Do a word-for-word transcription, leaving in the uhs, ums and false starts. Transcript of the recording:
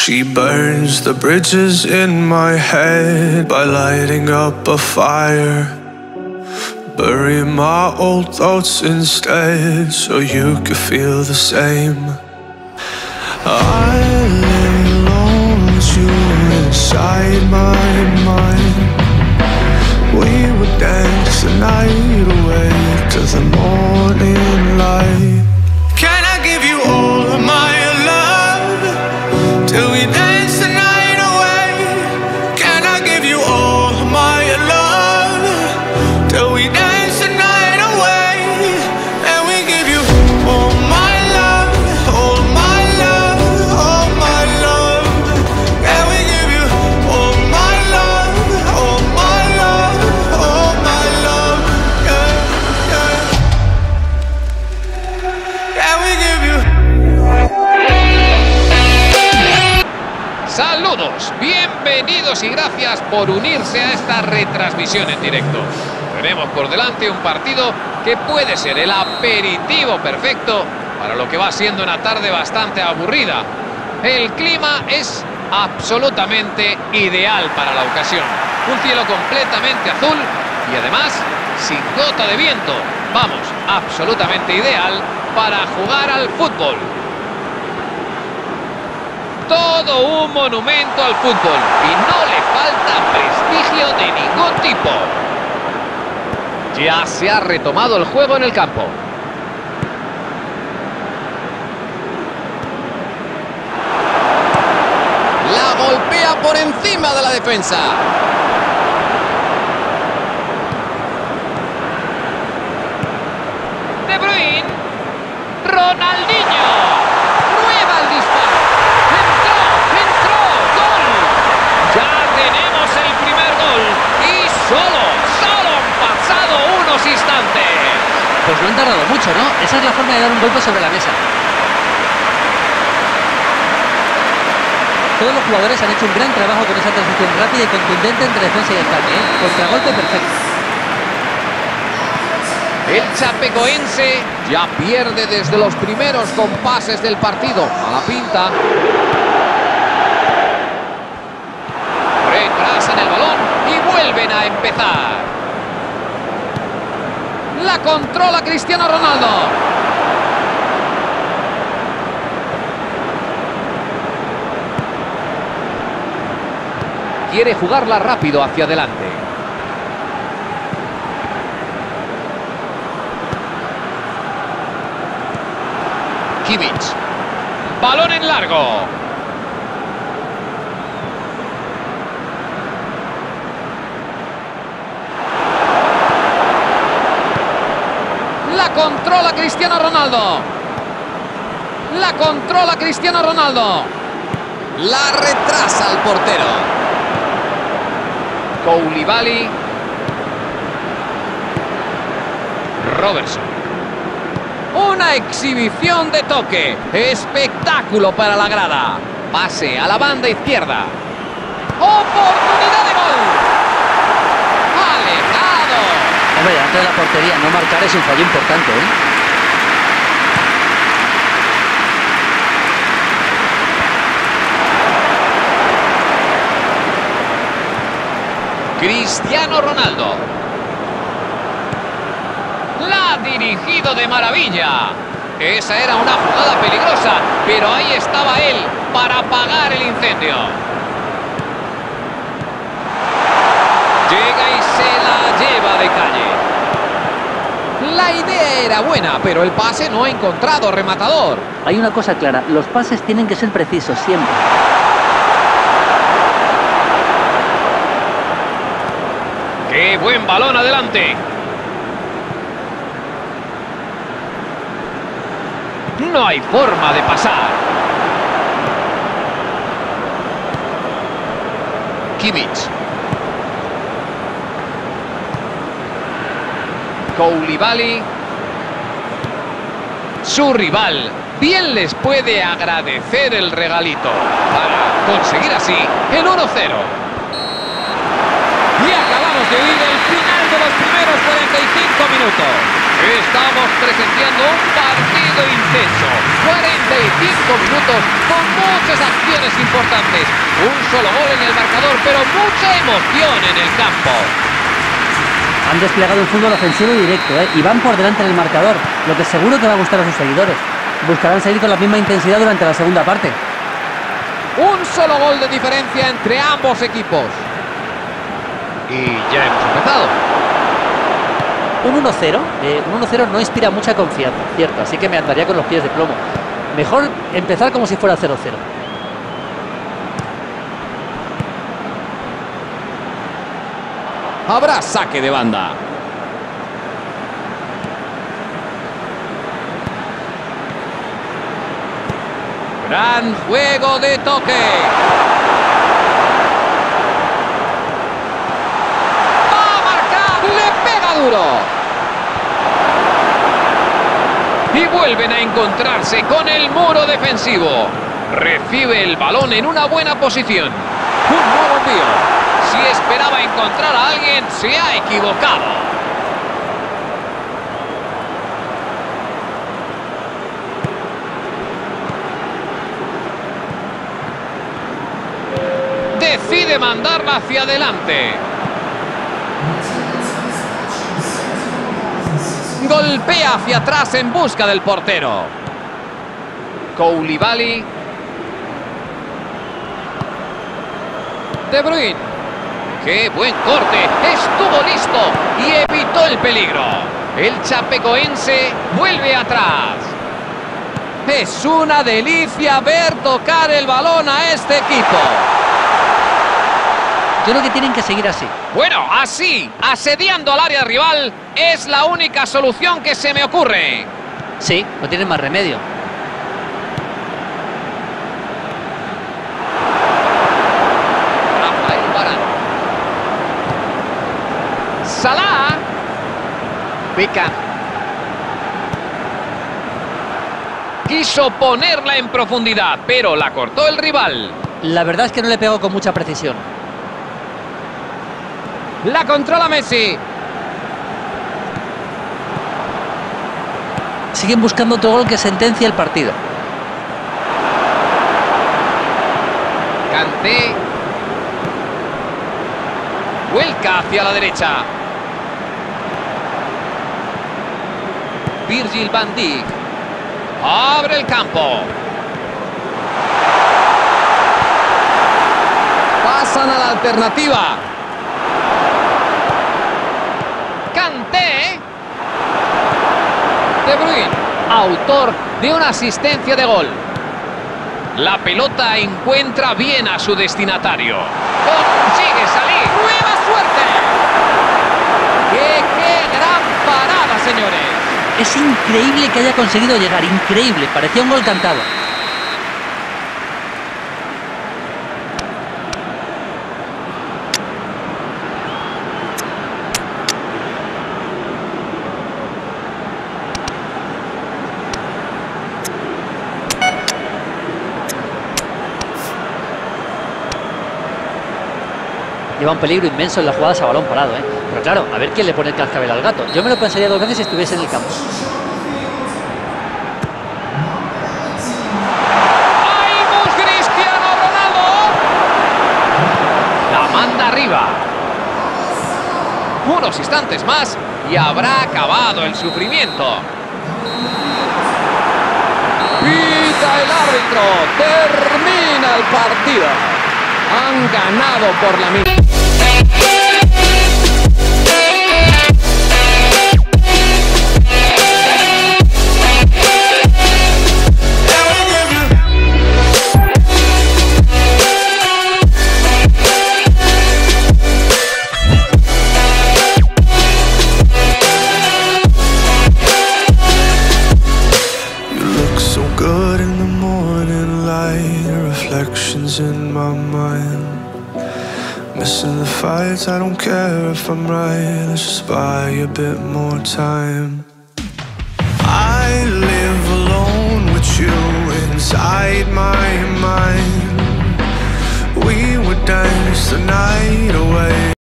She burns the bridges in my head by lighting up a fire. Bury my old thoughts instead so you could feel the same. I lay alone with you inside my mind. We would dance the night away to the morning light. Can I give you all of my love till we dance the night away? Can I give you all of my love till we dance the night away? And we give you all my love, all my love, all my love. And we give you all my love, all my love, all my love. Yeah, yeah. And we give you. Saludos, bienvenidos y gracias por unirse a esta retransmisión en directo. Tenemos por delante un partido que puede ser el aperitivo perfecto para lo que va siendo una tarde bastante aburrida. El clima es absolutamente ideal para la ocasión. Un cielo completamente azul y además sin gota de viento. Vamos, absolutamente ideal para jugar al fútbol. Todo un monumento al fútbol y no le falta prestigio de ningún tipo. Ya se ha retomado el juego en el campo. La golpea por encima de la defensa. De Bruyne. Ronaldinho. Prueba el disparo. Entró, entró. Gol. Ya tenemos el primer gol. Y solo, solo han pasado unos instantes. Pues no han tardado mucho, ¿no? Esa es la forma de dar un golpe sobre la mesa. Todos los jugadores han hecho un gran trabajo con esa transición rápida y contundente entre defensa y descargue, ¿eh? Contragolpe perfecto. El chapecoense ya pierde desde los primeros compases del partido. A la pinta. Retrasan el balón y vuelven a empezar. La controla Cristiano Ronaldo. Quiere jugarla rápido hacia adelante. Kimmich. Balón en largo. La controla Cristiano Ronaldo. La controla Cristiano Ronaldo. La retrasa el portero. Koulibaly. Robertson. Una exhibición de toque. Espectáculo para la grada. Pase a la banda izquierda. Oportunidad de gol. Alejado. Hombre, delante de la portería no marcar es un fallo importante, ¿eh? Cristiano Ronaldo. La ha dirigido de maravilla. Esa era una jugada peligrosa, pero ahí estaba él para apagar el incendio. Llega y se la lleva de calle. La idea era buena, pero el pase no ha encontrado rematador. Hay una cosa clara, los pases tienen que ser precisos siempre. ¡Qué buen balón adelante! No hay forma de pasar. Kimmich. Koulibaly. Su rival bien les puede agradecer el regalito para conseguir así el uno cero. Y acabamos de oír el final de los primeros cuarenta y cinco minutos. Está Estamos presenciando un partido intenso. cuarenta y cinco minutos con muchas acciones importantes. Un solo gol en el marcador, pero mucha emoción en el campo. Han desplegado un fútbol ofensivo y directo, ¿eh? Y van por delante en el marcador, lo que seguro que va a gustar a sus seguidores. Buscarán seguir con la misma intensidad durante la segunda parte. Un solo gol de diferencia entre ambos equipos. Y ya hemos empezado. Un uno cero, eh, un uno cero no inspira mucha confianza, cierto, así que me andaría con los pies de plomo. Mejor empezar como si fuera cero cero. Habrá saque de banda. Gran juego de toque. ¡Va a marcar! ¡Le pega duro! Y vuelven a encontrarse con el muro defensivo. Recibe el balón en una buena posición. Un nuevo envío. Si esperaba encontrar a alguien, se ha equivocado. Decide mandarla hacia adelante. Golpea hacia atrás en busca del portero. Koulibaly. De Bruyne. ¡Qué buen corte! Estuvo listo y evitó el peligro. El chapecoense vuelve atrás. Es una delicia ver tocar el balón a este equipo. Yo creo que tienen que seguir así. Bueno, así, asediando al área rival, es la única solución que se me ocurre. Sí, no tienen más remedio. Rafael Varane. Salah. Beckham. Quiso ponerla en profundidad, pero la cortó el rival. La verdad es que no le pegó con mucha precisión. La controla Messi. Siguen buscando otro gol que sentencia el partido. Kanté. Vuelca hacia la derecha. Virgil van Dijk. Abre el campo. Pasan a la alternativa. Kanté. De Bruyne, autor de una asistencia de gol. La pelota encuentra bien a su destinatario. Consigue salir. ¡Nueva suerte! ¡Qué, qué gran parada, señores! Es increíble que haya conseguido llegar, increíble. Parecía un gol cantado. Lleva un peligro inmenso en las jugadas a balón parado, ¿eh? Pero claro, a ver quién le pone el cascabel al gato. Yo me lo pensaría dos veces si estuviese en el campo. ¡Vamos, Cristiano Ronaldo! La manda arriba. Unos instantes más y habrá acabado el sufrimiento. Pita el árbitro. Termina el partido. Han ganado por la mitad. In my mind, missing the fights. I don't care if I'm right. Let's just buy a bit more time. I live alone with you inside my mind. We would dance the night away.